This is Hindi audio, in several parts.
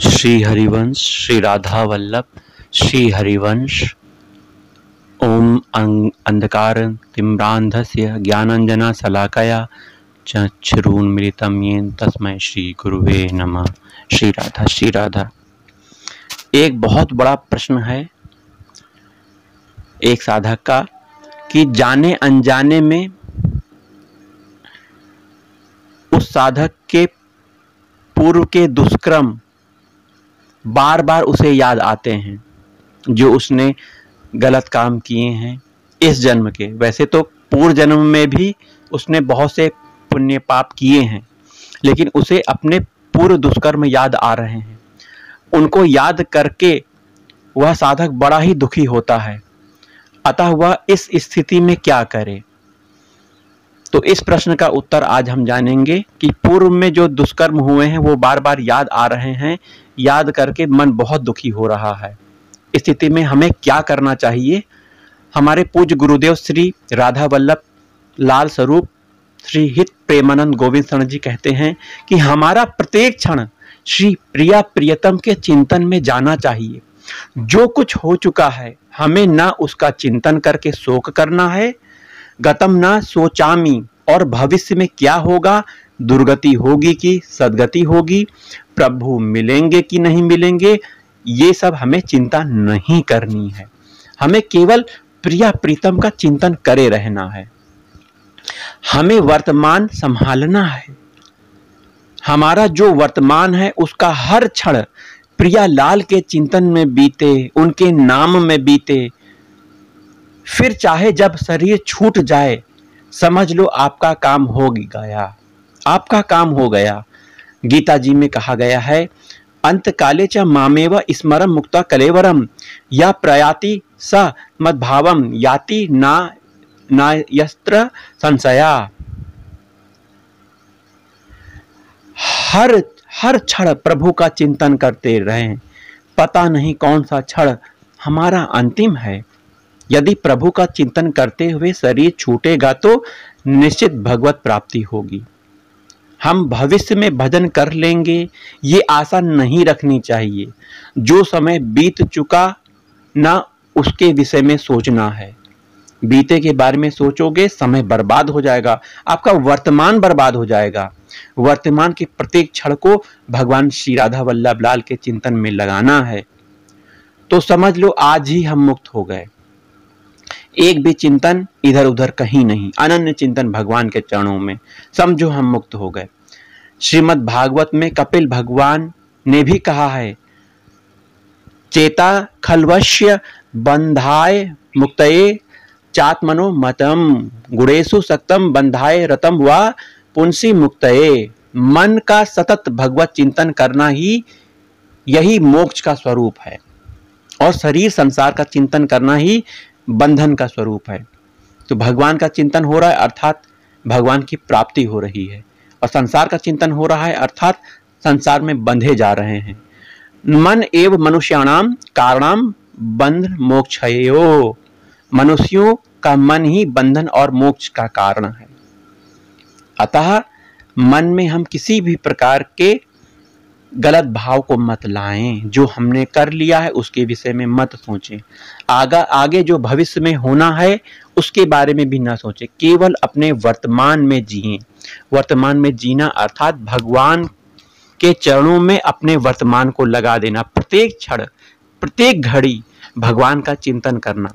श्री हरिवंश श्री राधा वल्लभ श्री हरिवंश। ओम अंधकार तिम्रांधस्य ज्ञानंजना शलाकया चक्षुरुन्मीलितं येन तस्मै श्री गुरुवे नमः। श्री राधा श्री राधा। एक बहुत बड़ा प्रश्न है एक साधक का कि जाने अनजाने में उस साधक के पूर्व के दुष्कर्म बार बार उसे याद आते हैं, जो उसने गलत काम किए हैं इस जन्म के। वैसे तो पूर्व जन्म में भी उसने बहुत से पुण्य पाप किए हैं, लेकिन उसे अपने पूर्व दुष्कर्म याद आ रहे हैं। उनको याद करके वह साधक बड़ा ही दुखी होता है। अतः वह इस स्थिति में क्या करे? तो इस प्रश्न का उत्तर आज हम जानेंगे कि पूर्व में जो दुष्कर्म हुए हैं वो बार बार याद आ रहे हैं, याद करके मन बहुत दुखी हो रहा है। इस स्थिति में हमें क्या करना चाहिए? हमारे पूज्य गुरुदेव श्री राधा वल्लभ लाल स्वरूप श्री हित प्रेमानंद गोविंद शरण जी कहते हैं कि हमारा प्रत्येक क्षण श्री प्रिया प्रियतम के चिंतन में जाना चाहिए। जो कुछ हो चुका है हमें ना उसका चिंतन करके शोक करना है, गतम ना सोचामी, और भविष्य में क्या होगा, दुर्गति होगी कि सदगति होगी, प्रभु मिलेंगे कि नहीं मिलेंगे, ये सब हमें चिंता नहीं करनी है। हमें केवल प्रिया प्रीतम का चिंतन करे रहना है। हमें वर्तमान संभालना है। हमारा जो वर्तमान है उसका हर क्षण प्रिया लाल के चिंतन में बीते, उनके नाम में बीते। फिर चाहे जब शरीर छूट जाए, समझ लो आपका काम हो गया, आपका काम हो गया। गीता जी में कहा गया है, अंत काले च मामेव स्मरम मुक्ता कलेवरम या प्रयाति स मद्भावम याति ना यस्त्र संशया। हर क्षण प्रभु का चिंतन करते रहें। पता नहीं कौन सा क्षण हमारा अंतिम है। यदि प्रभु का चिंतन करते हुए शरीर छूटेगा तो निश्चित भगवत प्राप्ति होगी। हम भविष्य में भजन कर लेंगे ये आशा नहीं रखनी चाहिए। जो समय बीत चुका ना उसके विषय में सोचना है। बीते के बारे में सोचोगे समय बर्बाद हो जाएगा, आपका वर्तमान बर्बाद हो जाएगा। वर्तमान के प्रत्येक क्षण को भगवान श्री राधा वल्लभ लाल के चिंतन में लगाना है। तो समझ लो आज ही हम मुक्त हो गए। एक भी चिंतन इधर उधर कहीं नहीं, अनन्य चिंतन भगवान के चरणों में, समझो हम मुक्त हो गए। श्रीमद् भागवत में कपिल भगवान ने भी कहा है, चेता खलवश्य बंधाय मुक्तये चात्मनो मतम गुणेषु सक्तम बंधाय रतम व पुंसी मुक्तये। मन का सतत भगवत चिंतन करना ही यही मोक्ष का स्वरूप है, और शरीर संसार का चिंतन करना ही बंधन का स्वरूप है। तो भगवान का चिंतन हो रहा है अर्थात भगवान की प्राप्ति हो रही है, और संसार का चिंतन हो रहा है अर्थात संसार में बंधे जा रहे हैं। मन एव मनुष्याणाम कारणम बंध मोक्षयो। मनुष्यों का मन ही बंधन और मोक्ष का कारण है। अतः मन में हम किसी भी प्रकार के गलत भाव को मत लाएं। जो हमने कर लिया है उसके विषय में मत सोचें। आगे जो भविष्य में होना है उसके बारे में भी ना सोचें। केवल अपने वर्तमान में जिएं। वर्तमान में जीना अर्थात भगवान के चरणों में अपने वर्तमान को लगा देना। प्रत्येक क्षण प्रत्येक घड़ी भगवान का चिंतन करना।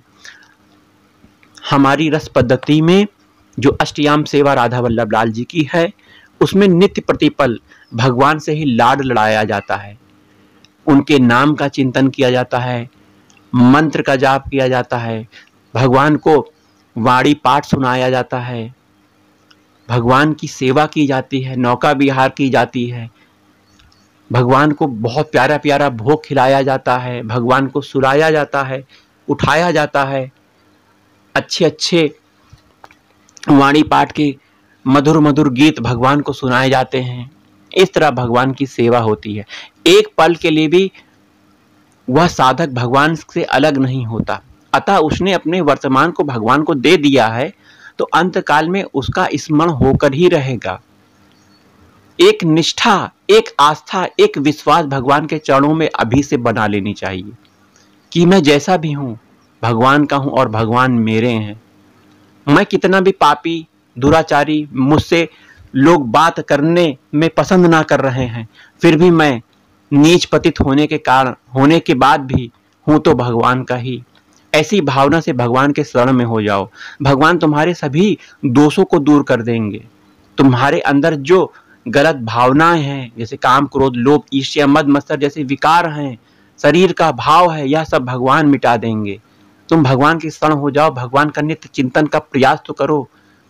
हमारी रस पद्धति में जो अष्टयाम सेवा राधा वल्लभ लाल जी की है, उसमें नित्य प्रतिपल भगवान से ही लाड लड़ाया जाता है। उनके नाम का चिंतन किया जाता है, मंत्र का जाप किया जाता है, भगवान को वाणी पाठ सुनाया जाता है, भगवान की सेवा की जाती है, नौका विहार की जाती है, भगवान को बहुत प्यारा प्यारा भोग खिलाया जाता है, भगवान को सुलाया जाता है, उठाया जाता है, अच्छे अच्छे वाणी पाठ के मधुर मधुर गीत भगवान को सुनाए जाते हैं। इस तरह भगवान की सेवा होती है। एक पल के लिए भी वह साधक भगवान से अलग नहीं होता। अतः उसने अपने वर्तमान को भगवान को दे दिया है, तो अंत काल में उसका स्मरण होकर ही रहेगा। एक निष्ठा, एक आस्था, एक विश्वास भगवान के चरणों में अभी से बना लेनी चाहिए कि मैं जैसा भी हूं भगवान का हूं और भगवान मेरे हैं। मैं कितना भी पापी, दुराचारी, मुझसे लोग बात करने में पसंद ना कर रहे हैं, फिर भी मैं नीच पतित होने के बाद भी हूं तो भगवान का ही। ऐसी भावना से भगवान के शरण में हो जाओ। भगवान तुम्हारे सभी दोषों को दूर कर देंगे। तुम्हारे अंदर जो गलत भावनाएं हैं, जैसे काम, क्रोध, लोभ, ईर्ष्या, मद, मत्सर जैसे विकार हैं, शरीर का भाव है, यह सब भगवान मिटा देंगे। तुम भगवान की शरण हो जाओ। भगवान का नित्य चिंतन का प्रयास तो करो।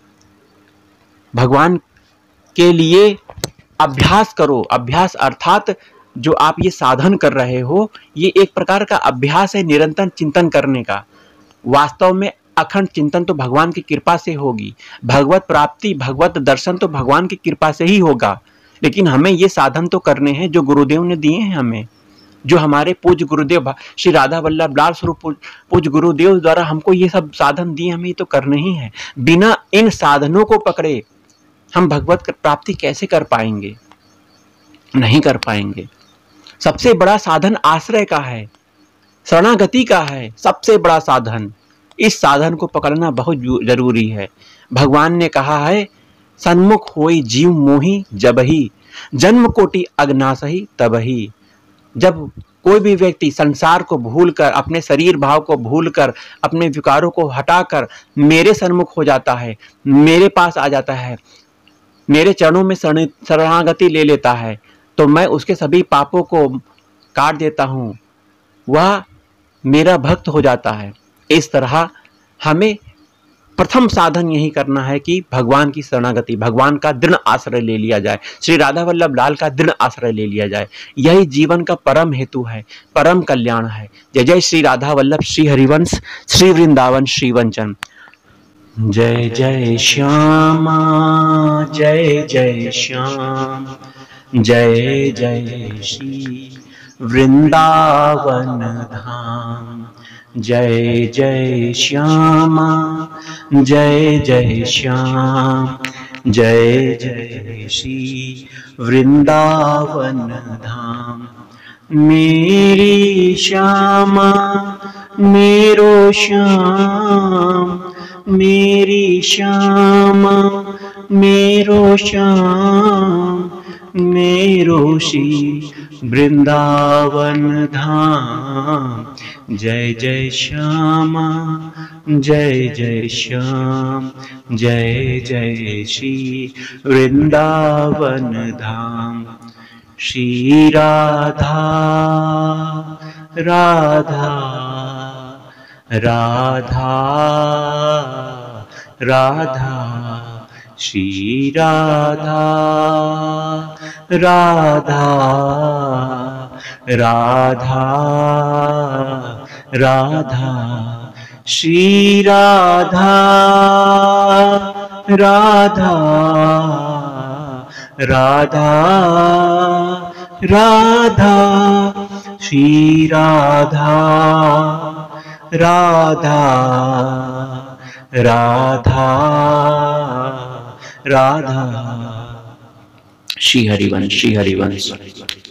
भगवान के लिए अभ्यास करो। अभ्यास अर्थात जो आप ये साधन कर रहे हो, ये एक प्रकार का अभ्यास है निरंतर चिंतन करने का। वास्तव में अखंड चिंतन तो भगवान की कृपा से होगी। भगवत प्राप्ति, भगवत दर्शन तो भगवान की कृपा से ही होगा। लेकिन हमें ये साधन तो करने हैं जो गुरुदेव ने दिए हैं हमें, जो हमारे पूज्य गुरुदेव श्री राधा वल्लभ लाल स्वरूप पूज्य गुरुदेव द्वारा हमको ये सब साधन दिए, हमें ये तो करने ही है। बिना इन साधनों को पकड़े हम भगवत प्राप्ति कैसे कर पाएंगे? नहीं कर पाएंगे। सबसे बड़ा साधन आश्रय का है, शरणागति का है, सबसे बड़ा साधन। इस साधन को पकड़ना बहुत जरूरी है। भगवान ने कहा है, सन्मुख होई जीव मोही जबही, जन्म कोटि अग्नासही तबही। जब कोई भी व्यक्ति संसार को भूलकर, अपने शरीर भाव को भूलकर, अपने विकारों को हटाकर मेरे सन्मुख हो जाता है, मेरे पास आ जाता है, मेरे चरणों में शरणागति ले लेता है, तो मैं उसके सभी पापों को काट देता हूं, वह मेरा भक्त हो जाता है। इस तरह हमें प्रथम साधन यही करना है कि भगवान की शरणागति, भगवान का दृढ़ आश्रय ले लिया जाए, श्री राधा वल्लभ लाल का दृढ़ आश्रय ले लिया जाए। यही जीवन का परम हेतु है, परम कल्याण है। जय जय श्री राधा वल्लभ, श्री हरिवंश, श्री वृंदावन, श्री वंचन। जय जय श्यामा, जय जय श्याम, जय जय श्री वृंदावन धाम। जय जय श्यामा, जय जय श्याम, जय जय श्री वृंदावन धाम। मेरी श्यामा मेरो श्याम, मेरी श्यामा मेरो श्याम, मेरो श्री वृंदावन धाम। जय जय श्यामा, जय जय श्याम, जय जय श्री वृंदावन धाम। श्री राधा राधा राधा राधा, श्री राधा राधा राधा राधा, श्री राधा राधा राधा राधा, श्री राधा राधा राधा राधा। श्री हरिवंश, श्री हरिवंश।